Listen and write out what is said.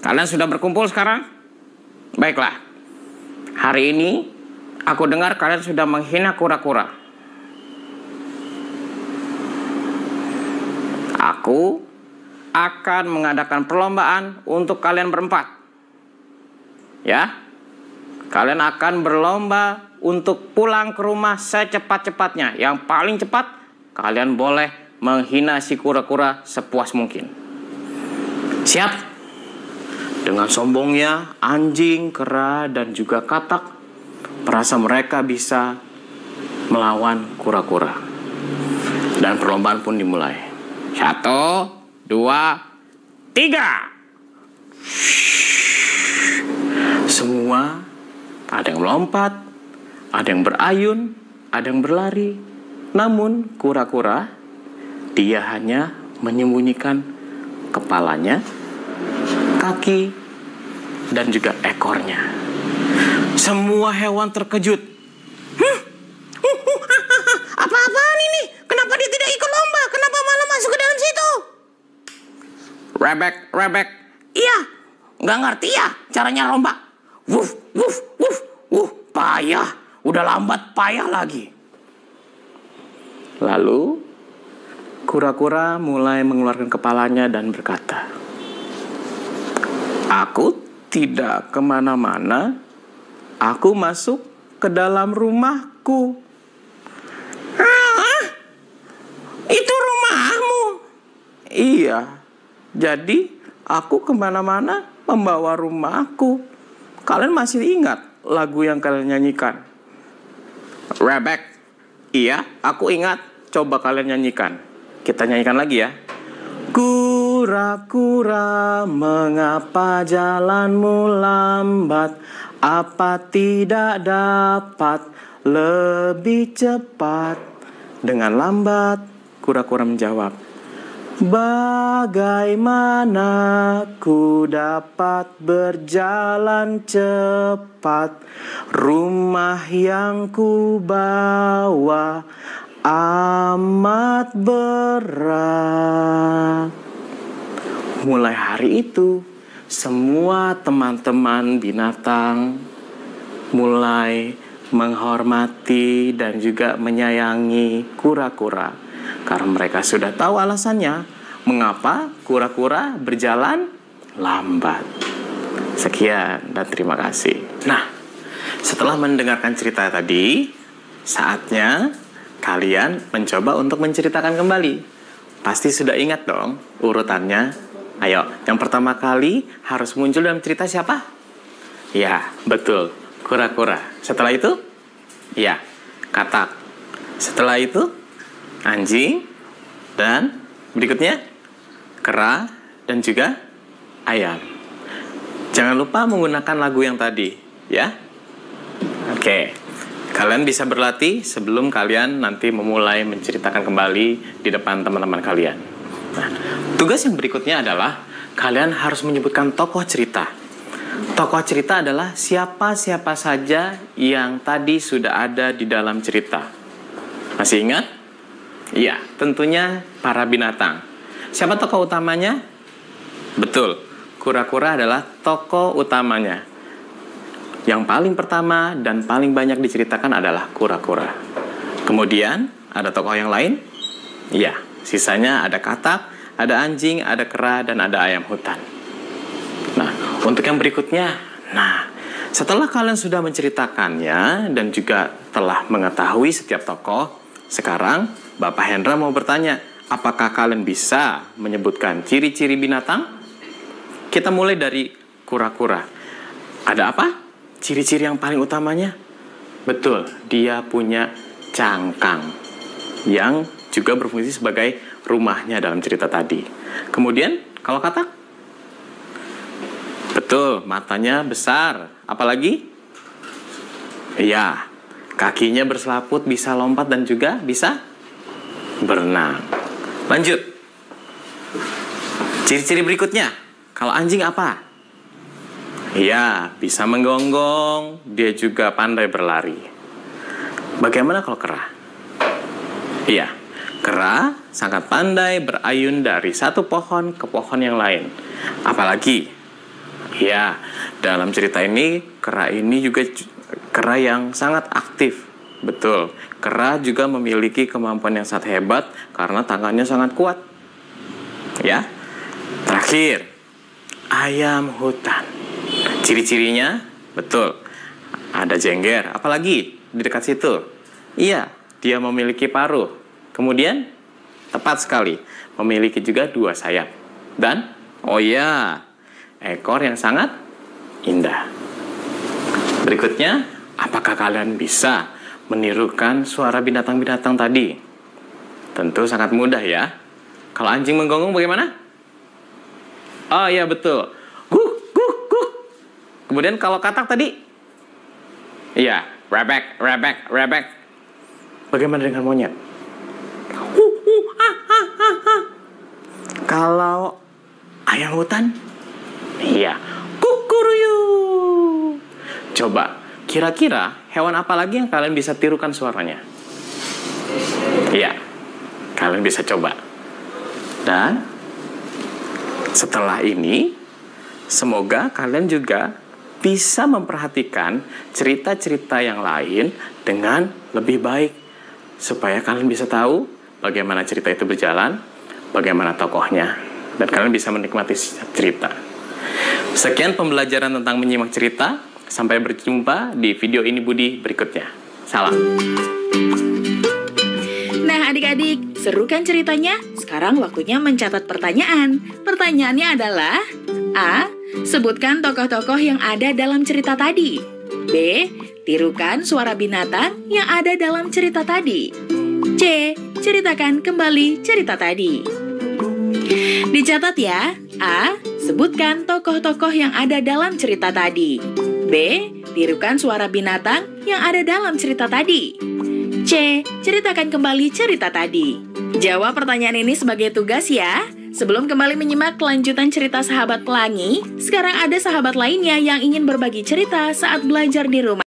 Kalian sudah berkumpul sekarang? Baiklah. Hari ini aku dengar kalian sudah menghina kura-kura. Aku akan mengadakan perlombaan untuk kalian berempat. Ya. Kalian akan berlomba untuk pulang ke rumah secepat-cepatnya. Yang paling cepat, kalian boleh menghina si kura-kura sepuas mungkin. Siap? Dengan sombongnya, anjing, kera, dan juga katak merasa mereka bisa melawan kura-kura. Dan perlombaan pun dimulai. 1, 2, 3. Semua ada yang melompat, ada yang berayun, ada yang berlari. Namun kura-kura, dia hanya menyembunyikan kepalanya, kaki, dan juga ekornya. Semua hewan terkejut. Apa-apaan ini? Kenapa dia tidak ikut lomba? Kenapa malah masuk ke dalam situ? Rebek. Iya, nggak ngerti ya caranya lomba. Wuf. Payah. Udah lambat, payah lagi. Lalu, kura-kura mulai mengeluarkan kepalanya dan berkata, aku tidak kemana-mana. Aku masuk ke dalam rumahku. Hah? Itu rumahmu? Iya. Jadi, aku kemana-mana membawa rumahku. Kalian masih ingat lagu yang kalian nyanyikan? Rebek. Iya, aku ingat. Coba kalian nyanyikan. Kita nyanyikan lagi ya. Kura-kura, mengapa jalanmu lambat? Apa tidak dapat lebih cepat? Dengan lambat, kura-kura menjawab, bagaimana ku dapat berjalan cepat? Rumah yang ku bawa amat berat. Mulai hari itu, semua teman-teman binatang mulai menghormati dan juga menyayangi kura-kura. Karena mereka sudah tahu alasannya mengapa kura-kura berjalan lambat. Sekian dan terima kasih. Nah, setelah mendengarkan cerita tadi, saatnya kalian mencoba untuk menceritakan kembali. Pasti sudah ingat dong urutannya. Ayo, yang pertama kali harus muncul dalam cerita siapa? Ya, betul, kura-kura. Setelah itu, ya, katak. Setelah itu, anjing. Dan berikutnya, kera dan juga ayam. Jangan lupa menggunakan lagu yang tadi, ya. Oke, kalian bisa berlatih sebelum kalian nanti memulai menceritakan kembali di depan teman-teman kalian. Nah, tugas yang berikutnya adalah kalian harus menyebutkan tokoh cerita. Tokoh cerita adalah siapa-siapa saja yang tadi sudah ada di dalam cerita. Masih ingat? Iya, tentunya para binatang. Siapa tokoh utamanya? Betul, kura-kura adalah tokoh utamanya. Yang paling pertama dan paling banyak diceritakan adalah kura-kura. Kemudian, ada tokoh yang lain? Iya, sisanya ada katak, ada anjing, ada kera, dan ada ayam hutan. Nah, untuk yang berikutnya, setelah kalian sudah menceritakannya dan juga telah mengetahui setiap tokoh, sekarang Bapak Hendra mau bertanya, apakah kalian bisa menyebutkan ciri-ciri binatang? Kita mulai dari kura-kura. Ada apa? Ciri-ciri yang paling utamanya? Betul, dia punya cangkang yang juga berfungsi sebagai rumahnya dalam cerita tadi. Kemudian, kalau katak? Betul, matanya besar. Apalagi? Iya, kakinya berselaput, bisa lompat dan juga bisa berenang. Lanjut. Ciri-ciri berikutnya. Kalau anjing apa? Iya, bisa menggonggong. Dia juga pandai berlari. Bagaimana kalau kera? Iya, kera sangat pandai berayun dari satu pohon ke pohon yang lain. Apalagi? Ya, dalam cerita ini, kera ini juga kera yang sangat aktif. Betul, kera juga memiliki kemampuan yang sangat hebat karena tangannya sangat kuat. Ya, terakhir, ayam hutan. Ciri-cirinya, betul, ada jengger. Apalagi di dekat situ? Iya, dia memiliki paruh. Kemudian, tepat sekali, memiliki juga 2 sayap. Dan, oh ya, ekor yang sangat indah. Berikutnya, apakah kalian bisa menirukan suara binatang-binatang tadi? Tentu sangat mudah ya. Kalau anjing menggonggong bagaimana? Oh iya betul. Guk, guk, guk. Kemudian kalau katak tadi? Iya, rebek, rebek, rebek. Bagaimana dengan monyet? Kalau ayam hutan? Iya, kukuruyu. Coba, kira-kira hewan apa lagi yang kalian bisa tirukan suaranya? Iya, kalian bisa coba. Dan setelah ini, semoga kalian juga bisa memperhatikan cerita-cerita yang lain dengan lebih baik. Supaya kalian bisa tahu bagaimana cerita itu berjalan, bagaimana tokohnya, dan kalian bisa menikmati cerita. Sekian pembelajaran tentang menyimak cerita. Sampai berjumpa di video ini Budi berikutnya. Salam. Nah adik-adik, seru kan ceritanya? Sekarang waktunya mencatat pertanyaan. Pertanyaannya adalah: A. Sebutkan tokoh-tokoh yang ada dalam cerita tadi. B. Tirukan suara binatang yang ada dalam cerita tadi. C. Ceritakan kembali cerita tadi. Dicatat ya. A. Sebutkan tokoh-tokoh yang ada dalam cerita tadi. B. Tirukan suara binatang yang ada dalam cerita tadi. C. Ceritakan kembali cerita tadi. Jawab pertanyaan ini sebagai tugas ya. Sebelum kembali menyimak kelanjutan cerita Sahabat Pelangi, sekarang ada sahabat lainnya yang ingin berbagi cerita saat belajar di rumah.